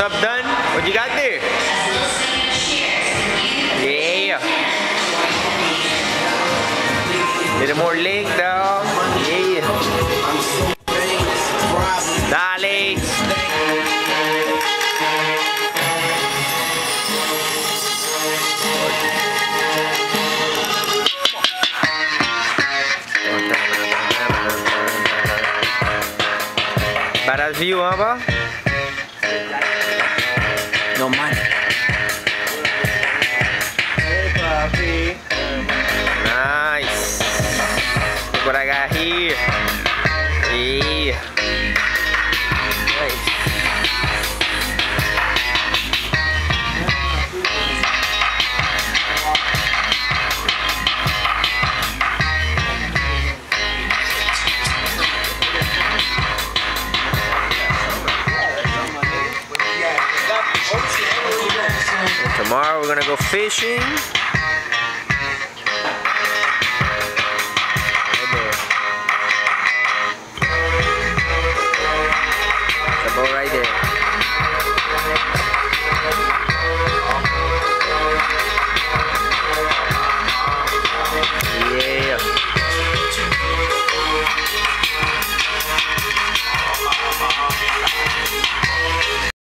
up, Dun? What you got there? Yeah. Little more leg down. Yeah. Dale. Badass view, huh, ba? No money. Nice. Look what I got here. Yeah. Nice. Tomorrow we're gonna go fishing. Right there. Right there.